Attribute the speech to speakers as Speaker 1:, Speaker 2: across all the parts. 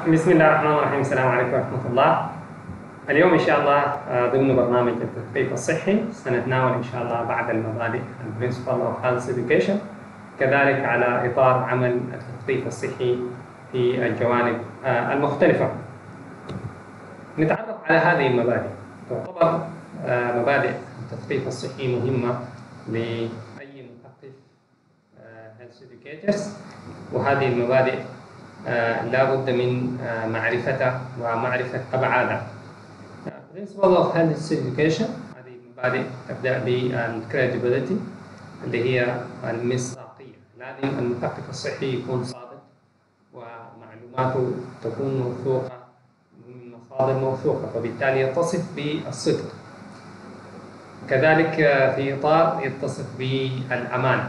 Speaker 1: بسم الله الرحمن الرحيم. السلام عليكم ورحمة الله. اليوم إن شاء الله ضمن برنامج التثقيف الصحي سنتناول إن شاء الله بعض المبادئ Principle of Health Education، كذلك على إطار عمل التثقيف الصحي في الجوانب المختلفة. نتعرف على هذه المبادئ. تعتبر مبادئ التثقيف الصحي مهمة لأي مثقف Health Educators، وهذه المبادئ لا بد من معرفتها ومعرفة أبعادها. Principle of Health Education هذه المبادئ تبدأ بالcredibility اللي هي المصداقية. لازم المثقف الصحي يكون صادق ومعلوماته تكون موثوقة من مصادر موثوقة، فبالتالي يتصف بالصدق. كذلك في إطار يتصف بالأمانة.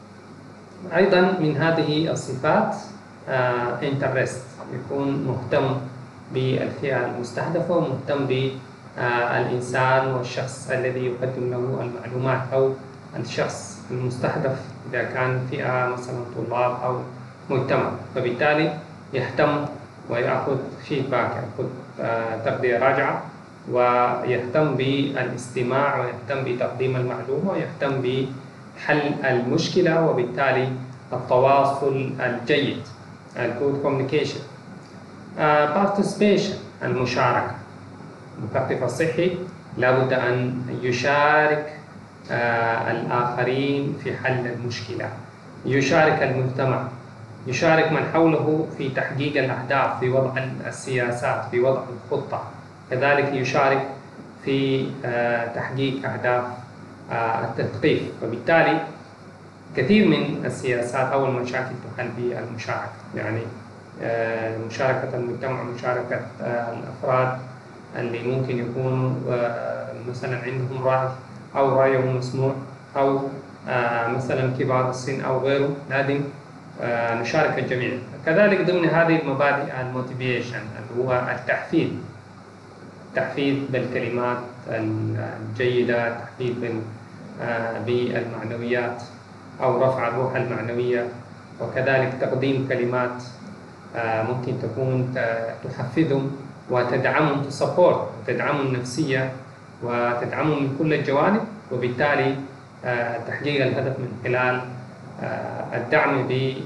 Speaker 1: أيضا من هذه الصفات interest، يكون مهتم بالفئة المستهدفة ومهتم بالإنسان والشخص الذي يقدم له المعلومات، أو الشخص المستهدف إذا كان فئة مثلا طلاب أو مجتمع، فبالتالي يهتم ويأخذ فيدباك، يأخذ تغذية راجعة، ويهتم بالاستماع ويهتم بتقديم المعلومة ويهتم بحل المشكلة، وبالتالي التواصل الجيد good communication. Participation المشاركة. المثقف الصحي لابد أن يشارك الآخرين في حل المشكلة، يشارك المجتمع، يشارك من حوله في تحقيق الأهداف، في وضع السياسات، في وضع الخطة، كذلك يشارك في تحقيق أهداف التثقيف. وبالتالي كثير من السياسات أو المشاكل تحل بالمشاركة، يعني مشاركة المجتمع، مشاركة الأفراد اللي ممكن يكونوا مثلا عندهم رأي أو رأيهم مسموع، أو مثلا كبار السن أو غيره، لازم نشارك الجميع. كذلك ضمن هذه المبادئ الموتيفيشن اللي هو التحفيز بالكلمات الجيدة، تحفيز بالمعنويات أو رفع الروح المعنوية، وكذلك تقديم كلمات ممكن تكون تحفزهم وتدعمهم، تسبورت، تدعمهم النفسية وتدعمهم من كل الجوانب، وبالتالي تحقيق الهدف من خلال الدعم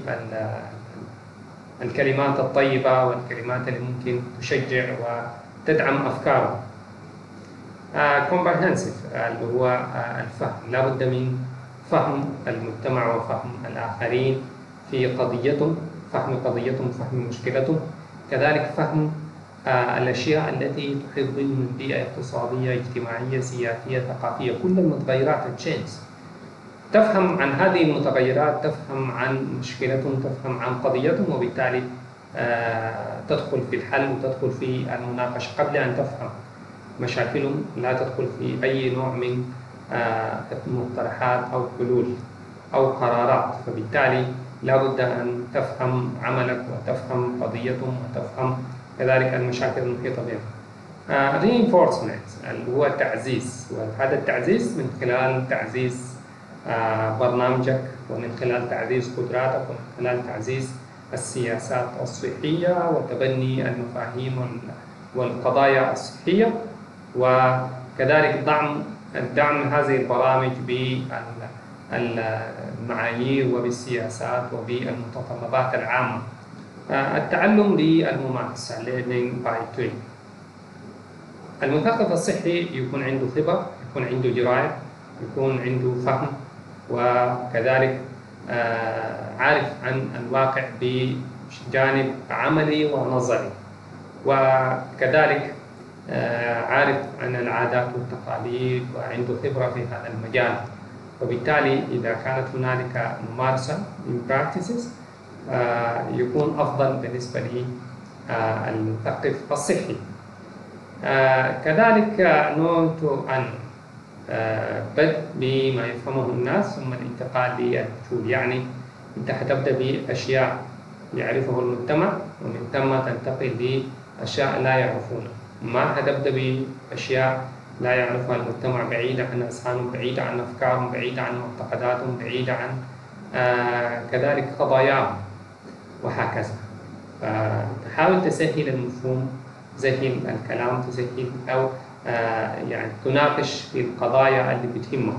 Speaker 1: بالكلمات الطيبة والكلمات اللي ممكن تشجع وتدعم أفكارهم. comprehensive اللي هو الفهم، لا بد من فهم المجتمع وفهم الآخرين في قضيتهم، فهم قضيتهم، فهم مشكلتهم، كذلك فهم الأشياء التي تحيط بهم من بيئة اقتصادية، اجتماعية، سياسية، ثقافية، كل المتغيرات التشينز. تفهم عن هذه المتغيرات، تفهم عن مشكلتهم، تفهم عن قضيتهم، وبالتالي تدخل في الحل وتدخل في المناقشة قبل أن تفهم مشاكلهم. لا تدخل في أي نوع من مقترحات أو حلول أو قرارات، فبالتالي لا بد أن تفهم عملك وتفهم قضيتهم وتفهم كذلك المشاكل المحيطة بهم. reinforcement اللي هو التعزيز، وهذا التعزيز من خلال تعزيز برنامجك، ومن خلال تعزيز قدراتك، ومن خلال تعزيز السياسات الصحية وتبني المفاهيم والقضايا الصحية، وكذلك دعم هذه البرامج بالمعايير وبالسياسات وبالمتطلبات العامة. التعلم بالممارسة learning by doing. المثقف الصحي يكون عنده خبرة، يكون عنده دراية، يكون عنده فهم، وكذلك عارف عن الواقع بجانب عملي ونظري، وكذلك عارف عن العادات والتقاليد وعنده خبرة في هذا المجال. وبالتالي إذا كانت هنالك ممارسة in practices يكون أفضل بالنسبة للمثقف الصحي. كذلك نوع أن بدء بما يفهمه الناس ثم الانتقال للمجهول، يعني أنت حتبدأ بأشياء يعرفه المجتمع ومن ثم تنتقل لأشياء لا يعرفونها. ما هتبدأ بأشياء لا يعرفها المجتمع، بعيدة عن أذهانهم، بعيدة عن أفكارهم، بعيدة عن معتقداتهم، بعيدة عن كذلك قضاياهم، وهكذا. فتحاول تسهل المفهوم، تسهل الكلام، تسهل أو يعني تناقش في القضايا اللي بتهمك.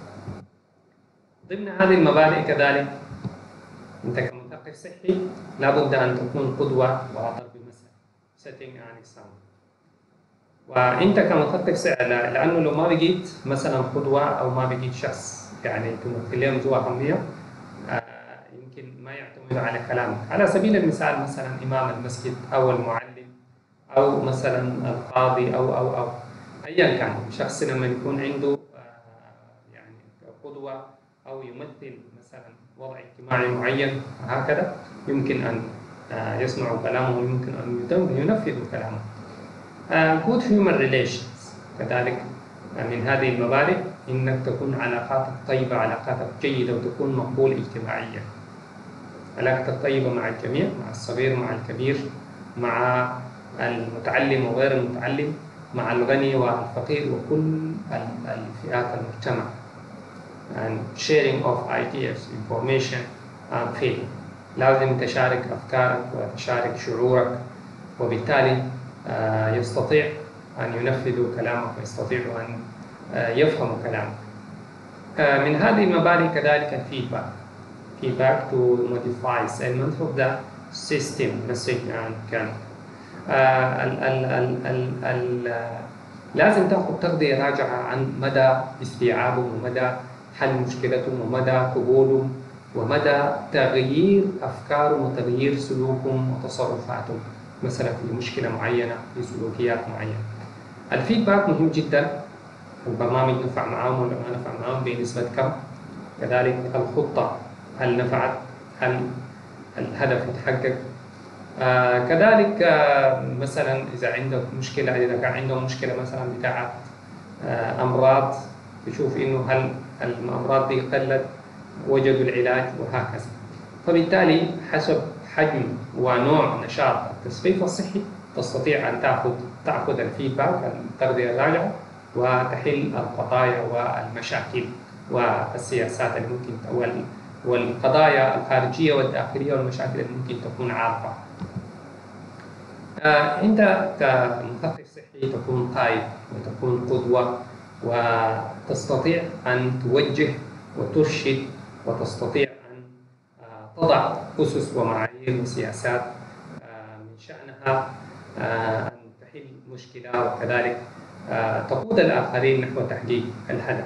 Speaker 1: ضمن هذه المبادئ كذلك أنت كمثقف صحي لابد أن تكون قدوة وضرب مثل setting an example. وأنت كمثقف صحي لأنه لو ما بقيت مثلا قدوة أو ما بقيت شخص يعني تمثل لهم ذو أهمية يمكن ما يعتمدوا على كلامك. على سبيل المثال مثلا إمام المسجد أو المعلم أو مثلا القاضي أو أيا كان شخص لما يكون عنده يعني قدوة أو يمثل مثلا وضع اجتماعي معين وهكذا يمكن أن يسمعوا كلامه ويمكن أن ينفذوا كلامه. good human relations كذلك من هذه المبادئ إنك تكون علاقاتك طيبة، علاقاتك جيدة وتكون مقبول اجتماعيا. علاقتك طيبة مع الجميع، مع الصغير مع الكبير، مع المتعلم وغير المتعلم، مع الغني والفقير وكل الفئات المجتمع. and sharing of ideas, information and feeling. لازم تشارك أفكارك وتشارك شعورك، وبالتالي يستطيع أن ينفذوا كلامك ويستطيعوا أن يفهموا كلامك. من هذه المبادئ كذلك الفيدباك. Feedback to modify elements of the system message and content. لازم تأخذ تغذية راجعة عن مدى استيعابهم ومدى حل مشكلتهم ومدى قبولهم ومدى تغيير أفكارهم وتغيير سلوكهم وتصرفاتهم مثلا في مشكلة معينة في سلوكيات معينة. الفيدباك مهم جدا. البرنامج نفع معهم ولا ما نفع معهم بنسبة كم؟ كذلك الخطة هل نفعت؟ هل الهدف يتحقق؟ كذلك مثلا إذا عندك مشكلة، إذا كان عندهم مشكلة مثلا بتاعت أمراض، تشوف إنه هل الأمراض دي قلت، وجدوا العلاج وهكذا. فبالتالي حسب حجم ونوع نشاط التثقيف الصحي تستطيع أن تأخذ الفيدباك التغذية الراجعة وتحل القضايا والمشاكل والسياسات اللي ممكن والقضايا الخارجية والداخلية والمشاكل اللي ممكن تكون عارضة. أنت كمثقف صحي تكون قائد وتكون قدوة وتستطيع أن توجه وترشد وتستطيع أن تضع أسس ومعايير وسياسات من شأنها أن تحل مشكلة وكذلك تقود الآخرين نحو تحقيق الهدف.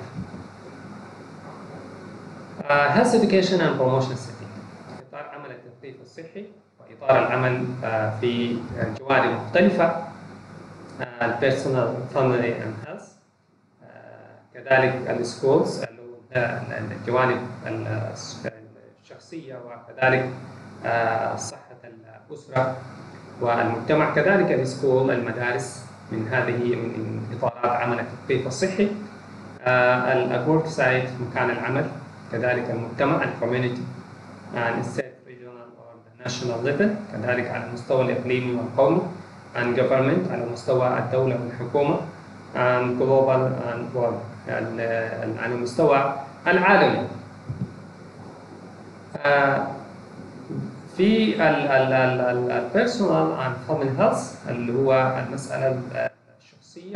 Speaker 1: Health Education and Promotion Setting إطار عمل التثقيف الصحي وإطار العمل في جوانب مختلفة Personal, Family and Health كذلك السكولز الجوانب الشخصية وكذلك صحة الأسرة والمجتمع كذلك السكول المدارس من هذه من إطارات عمل التثقيف الصحي. الورك سايت مكان العمل كذلك المجتمع الكوميونتي and state regional or the national level كذلك على المستوى الإقليمي والقومي and government على مستوى الدولة والحكومة and global and world على المستوى العالمي. في البيرسونال and family health اللي هو المسألة الشخصية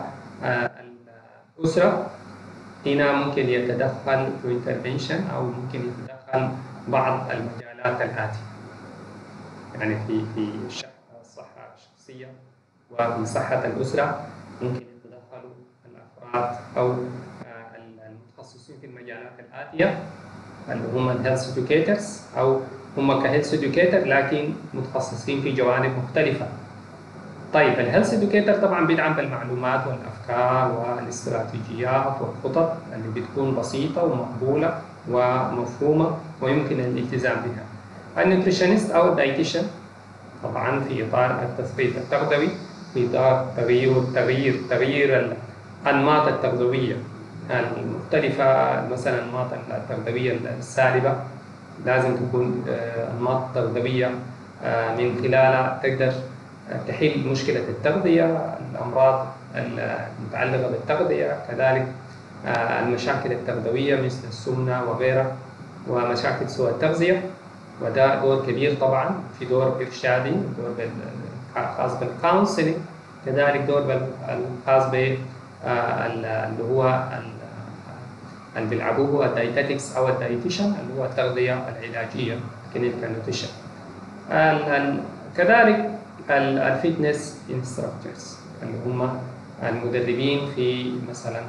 Speaker 1: والأسرة، هنا ممكن يتدخل intervention أو ممكن يتدخل بعض المجالات الآتية، يعني في الصحة الشخصية وفي صحة الأسرة ممكن يتدخلوا الأفراد أو المتخصصين في المجالات الآتية اللي هم الهيلث إدوكيترز أو هم كهيلث إدوكيتر لكن متخصصين في جوانب مختلفة. طيب الهيلث إدوكيتر طبعا بيدعم بالمعلومات والأفكار والاستراتيجيات والخطط اللي بتكون بسيطة ومقبولة ومفهومة ويمكن الالتزام بها. النيوتريشنست أو الدايتيشن طبعا في إطار التثقيف التغذوي، في إطار تغيير الأنماط التغذوية المختلفة، مثلا الأنماط التغذوية السالبة لازم تكون أنماط تغذوية من خلالها تقدر تحل مشكلة التغذية، الأمراض المتعلقة بالتغذية، كذلك المشاكل التغذوية مثل السمنة وغيرها ومشاكل سوء التغذية. وده دور كبير طبعا، في دور إرشادي، دور خاص بالكونسلنج، كذلك دور الخاص ب اللي هو اللي بيلعبوه هو الدايتetics أو الدايتيشن اللي هو التغذية العلاجية كلينيكال نيوتريشن. كذلك الفيتنس انستراكتورز اللي هم المدربين في مثلا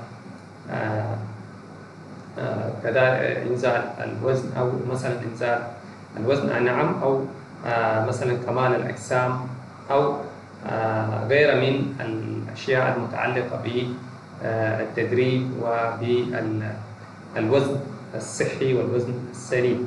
Speaker 1: كذلك إنزال الوزن أو مثلا إنزال الوزن نعم، أو مثلا كمال الأجسام، أو غير من الأشياء المتعلقة بالتدريب وبالوزن الصحي والوزن السليم.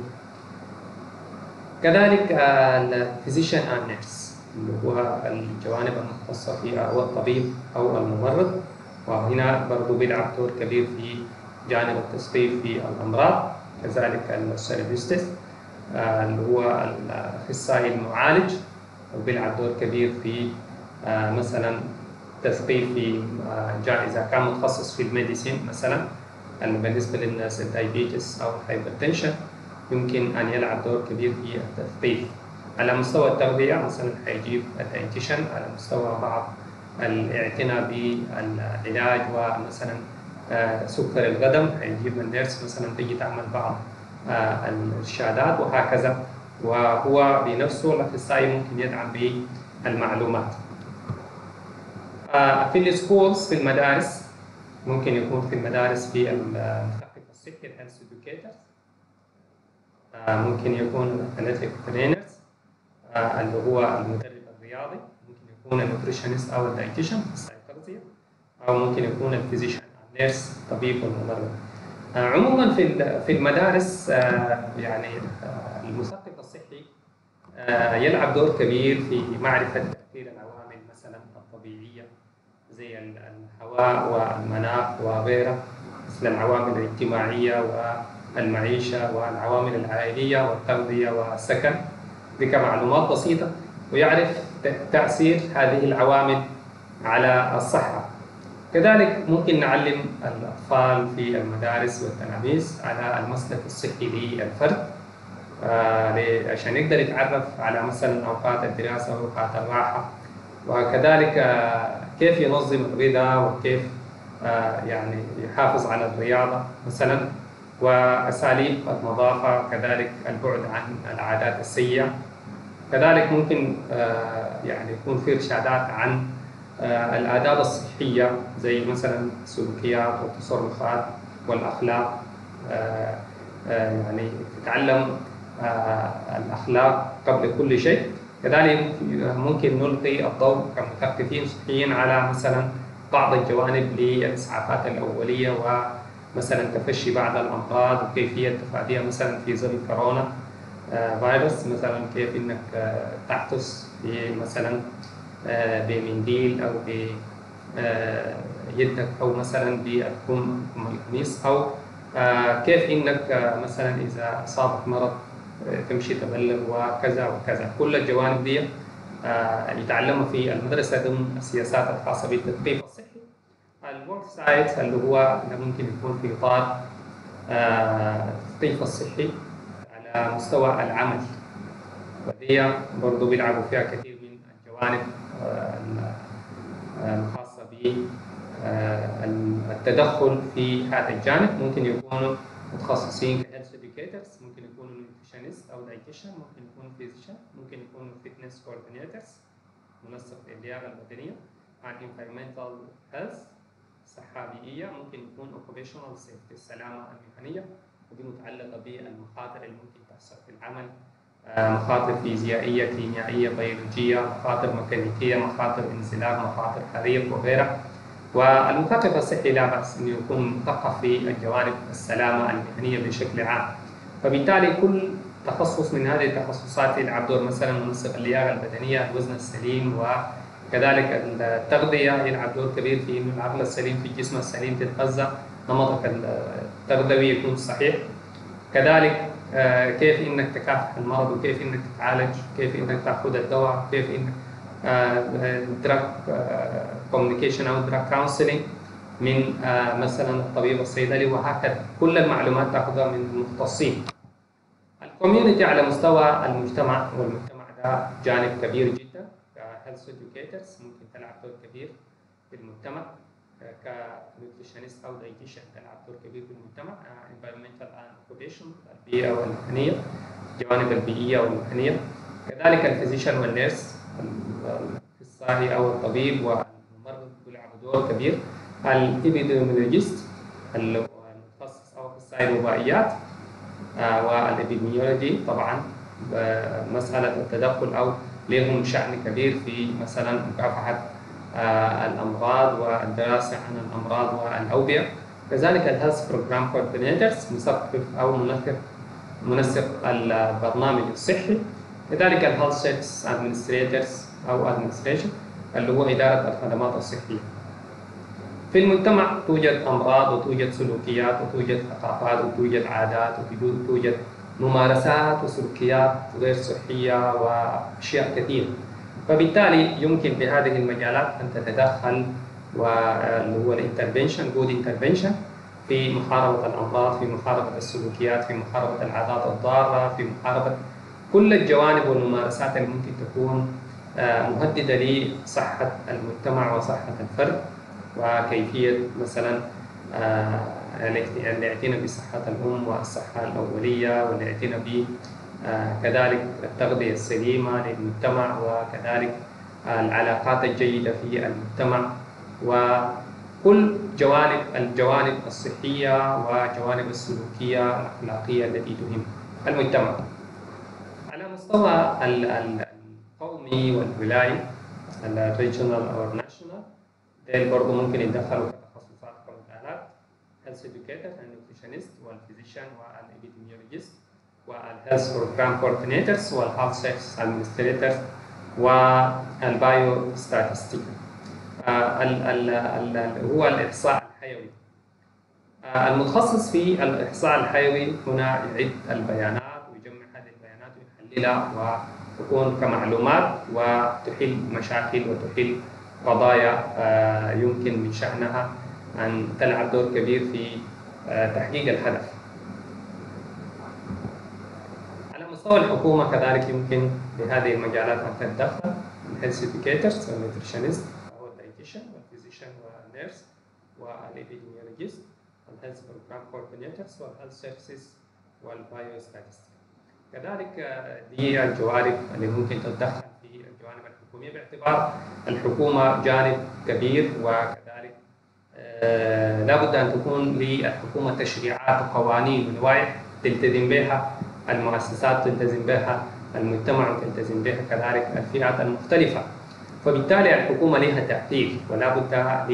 Speaker 1: كذلك الفيزيشن اند نيرس اللي هو الجوانب المختصة فيها هو الطبيب أو الممرض، وهنا برضو بيلعب دور كبير في جانب التثقيف في الأمراض. كذلك السيرابيستس اللي هو الأخصائي المعالج وبيلعب دور كبير في مثلا تثقيف في إذا كان متخصص في الميديسين مثلا بالنسبة للناس الدايبيتس أو الهايبرتنشن يمكن أن يلعب دور كبير في التثقيف. على مستوى التغذية مثلا حيجيب الدايتيشن، على مستوى بعض الاعتناء بالعلاج ومثلا سكر القدم حيجيب النيرس مثلا تيجي تعمل بعض الإرشادات وهكذا، وهو بنفسه الأخصائي ممكن يدعم بالمعلومات. في السكولز في المدارس ممكن يكون في المدارس في المثقف الصحي الهيلث إديوكيترز، ممكن يكون الأثليتيك ترينرز اللي هو المدرب الرياضي، ممكن يكون النيوتريشنست أو الدايتيشن التغذية، أو ممكن يكون الفيزيشن النيرس الطبيب والممرض. عموما في المدارس يعني المثقف الصحي يلعب دور كبير في معرفة تأثير العوامل مثلا الطبيعية زي الهواء والمناخ وغيرها، مثل العوامل الاجتماعية والمعيشة والعوامل العائلية والتغذية والسكن، دي كمعلومات بسيطة، ويعرف تأثير هذه العوامل على الصحة. كذلك ممكن نعلم الأطفال في المدارس والتلاميذ على المسلك الصحي للفرد عشان يقدر يتعرف على مثلا أوقات الدراسة وأوقات الراحة، وكذلك كيف ينظم الغذاء وكيف يعني يحافظ على الرياضة مثلا، وأساليب النظافة، كذلك البعد عن العادات السيئة. كذلك ممكن يعني يكون في إرشادات عن الآداب الصحية زي مثلا السلوكيات والتصرفات والأخلاق، يعني تتعلم الأخلاق قبل كل شيء. كذلك ممكن نلقي الضوء كمثقفين صحيين على مثلا بعض الجوانب للإسعافات الأولية ومثلا تفشي بعض الأمراض وكيفية تفاديها مثلا في ظل كورونا فيروس، مثلا كيف إنك تحتس مثلا بمنديل أو بيدك أو مثلا بالقميص، أو كيف إنك مثلا إذا أصابك مرض تمشي تبلغ وكذا وكذا. كل الجوانب دي يتعلمها في المدرسة ضمن السياسات الخاصة بالتثقيف الصحي. الورك سايت اللي هو ممكن يكون في إطار التثقيف الصحي على مستوى العمل، ودي برضو بيلعبوا فيها كثير من الجوانب الخاصة بالتدخل في هذا الجانب. ممكن يكونوا متخصصين كهيلث educators، ممكن يكونوا nutritionist أو dietitian، ممكن يكونوا physician، ممكن يكونوا fitness coordinators منسق اللياقة البدنية، عن environmental health صحة بيئية، ممكن يكون occupational safety السلامة المهنية، ودي متعلقة بالمخاطر اللي ممكن تحصل في العمل، مخاطر فيزيائية كيميائية بيولوجية، مخاطر ميكانيكية، مخاطر انزلاق، مخاطر حريق وغيرها. والمثقف الصحي لا بأس أن يكون مثقف في الجوانب السلامة المهنية بشكل عام. فبالتالي كل تخصص من هذه التخصصات يلعب دور، مثلا منسق اللياقة البدنية، الوزن السليم، وكذلك التغذية يلعب دور كبير في أن العقل السليم في الجسم السليم تتغذى، نمطك التغذوي يكون صحيح. كذلك كيف انك تكافح المرض، وكيف انك تتعالج، كيف انك تاخذ الدواء، كيف انك دراج كوميونيكيشن او دراج كونسلنج من مثلا الطبيب الصيدلي، وهكذا. كل المعلومات تاخذها من المختصين. الكوميونتي على مستوى المجتمع، والمجتمع ده جانب كبير جدا. كهيلث educators ممكن تلعب دور كبير في المجتمع، كنيوتريشنست او دايتيشن تلعب دور كبير في المجتمع. environmental and occupation البيئه والمهنيه، الجوانب البيئيه والمهنيه. كذلك الفيزيشن والنيرس، الاخصائي او الطبيب والممرض بيلعبوا دور كبير. الابيديميولوجيست المتخصص او اخصائي الوبائيات، والابيديميولوجي طبعا مساله التدخل او لهم شأن كبير في مثلا مكافحه الامراض والدراسه عن الامراض والاوبئه. كذلك الهيلث بروجرام كوردينيتورز مثقف او منسق البرنامج الصحي. كذلك الهيلث سيرفيس ادمنستريتورز او ادمنستريشن اللي هو اداره الخدمات الصحيه. في المجتمع توجد امراض وتوجد سلوكيات وتوجد ثقافات وتوجد عادات وتوجد ممارسات وسلوكيات غير صحيه واشياء كثيره. فبالتالي يمكن بهذه المجالات ان تتدخل، واللي هو الانترفنشن، جود انترفنشن، في محاربه الامراض، في محاربه السلوكيات، في محاربه العادات الضاره، في محاربه كل الجوانب والممارسات اللي ممكن تكون مهدده لصحه المجتمع وصحه الفرد، وكيفيه مثلا الاعتناء بصحه الام والصحه الاوليه، والاعتناء ب كذلك التغذيه السليمه للمجتمع، وكذلك العلاقات الجيده في المجتمع، وكل الجوانب الصحيه وجوانب السلوكيه الاخلاقيه التي تهم المجتمع. على مستوى القومي والولايي، الريجونال او الناشونال، ديل برضه ممكن يتدخلوا كتخصصات كمجالات health educator والنيوتريشنست والفيزيشن والابيديميولوجيست والهيلث بروجرام كوردينيتورز والهيلث سيرفيس ادمنستريتورز والبايو ستاتستيك. هو الاحصاء الحيوي. المتخصص في الاحصاء الحيوي هنا يعد البيانات ويجمع هذه البيانات ويحللها وتكون كمعلومات وتحل مشاكل وتحل قضايا يمكن من شأنها أن تلعب دور كبير في تحقيق الهدف. على مستوى الحكومة كذلك يمكن بهذه المجالات أن تتدخل الهيلث educators والنيوتريشنست أو الدايتيشن والفيزيشن والنيرس والابيديميولوجيست والهيلث بروجرام كوردينيتورز والهيلث سيرفيسز والبايو ستاتستيك. كذلك دي الجوانب اللي ممكن تتدخل في الجوانب الحكومية، باعتبار الحكومة جانب كبير، وكذلك لابد أن تكون للحكومة تشريعات وقوانين ولوائح تلتزم بها المؤسسات، تلتزم بها المجتمع، وتلتزم بها كذلك الفئات المختلفة. فبالتالي الحكومة لها تأثير، ولا بد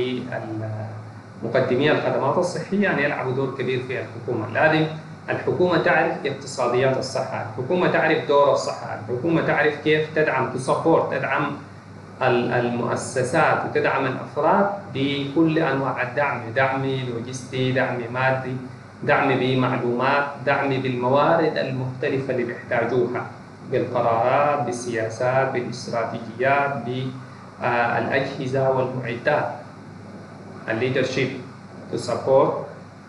Speaker 1: لمقدمي الخدمات الصحية أن يلعبوا دور كبير في الحكومة. لازم الحكومة تعرف اقتصاديات الصحة، الحكومة تعرف دور الصحة، الحكومة تعرف كيف تدعم تدعم المؤسسات وتدعم الأفراد بكل أنواع الدعم، دعم لوجستي، دعم مادي، دعم بمعلومات، دعم بالموارد المختلفة اللي بيحتاجوها، بالقرارات، بالسياسات، بالاستراتيجيات، بالأجهزة والمعدات، الليدرشيب تسبورت،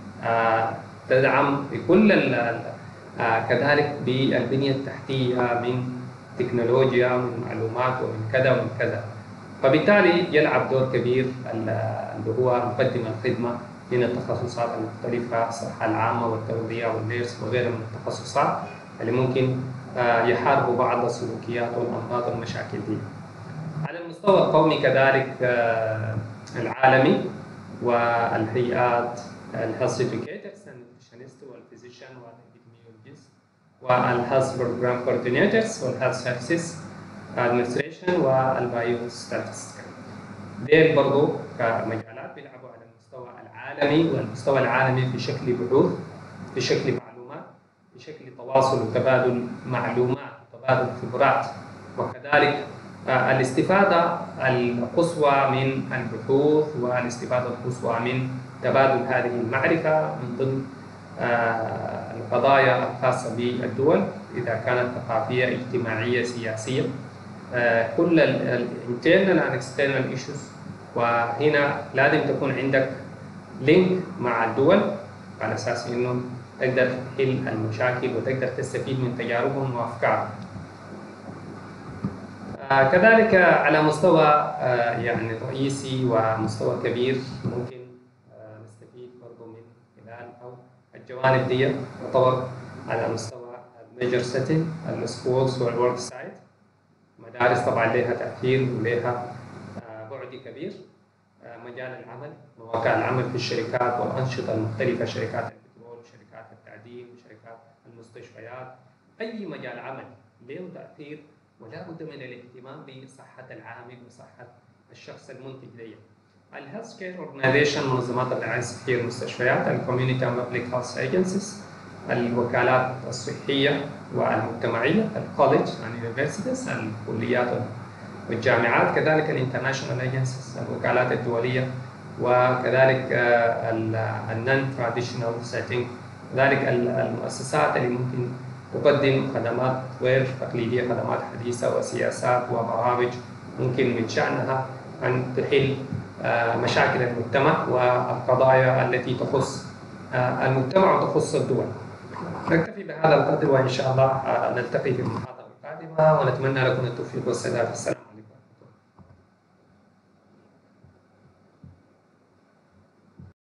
Speaker 1: تدعم بكل كذلك بالبنية التحتية من تكنولوجيا، من معلومات، ومن كذا ومن كذا. فبالتالي يلعب دور كبير اللي هو مقدم الخدمة من التخصصات المختلفة، الصحة العامة والتغذية والنيرس وغيرها من التخصصات اللي ممكن يحاربوا بعض السلوكيات والأمراض والمشاكل دي. على المستوى القومي كذلك العالمي، والهيئات الهيلث educators والنيوتريشنست والفيزيشن والابيديميولوجيست والهيلث بروجرام كوردينيتورز والهيلث سيرفيسز ادمنستريشن والبايو ستاتستيك. ديل برضه كمجالات بيلعبوا على المستوى العالمي، والمستوى العالمي في شكل بحوث، في شكل معلومات، في شكل تواصل وتبادل معلومات وتبادل خبرات، وكذلك الاستفادة القصوى من البحوث والاستفادة القصوى من تبادل هذه المعرفة من ضمن القضايا الخاصة بالدول، إذا كانت ثقافية، اجتماعية، سياسية، كل internal and external issues. وهنا لازم تكون عندك لينك مع الدول على أساس إنه تقدر تحل المشاكل وتقدر تستفيد من تجاربهم وأفكارهم. كذلك على مستوى يعني رئيسي ومستوى كبير ممكن نستفيد برضو من خلال أو الجوانب دي تطور على مستوى الميجر سيتنج، السكولز والورك سايت. مدارس طبعا لها تأثير ولها بعد كبير. مجال العمل، مواقع العمل في الشركات والأنشطة المختلفة، شركات البترول، شركات التعدين، شركات المستشفيات، أي مجال عمل له تأثير، ولا بد من الاهتمام بصحة العامل وصحة الشخص المنتج ليه. الهيلث كير اورجنايزيشن، منظمات الرعاية الصحية المستشفيات، الكوميونتي اند بابليك هيلث ايجنسيز، الوكالات الصحية والمجتمعية، الكوليدج يعني اليونيفرسيتيز، الكليات والجامعات، كذلك الانترناشونال ايجنسيز، الوكالات الدولية، وكذلك النون تراديشنال سيتنج، كذلك المؤسسات اللي ممكن تقدم خدمات غير تقليدية، خدمات حديثة وسياسات وبرامج ممكن من شأنها أن تحل مشاكل المجتمع والقضايا التي تخص المجتمع وتخص الدول. نكتفي بهذا القدر، وإن شاء الله نلتقي في المحاضرة القادمة، ونتمنى لكم التوفيق والسداد. السلام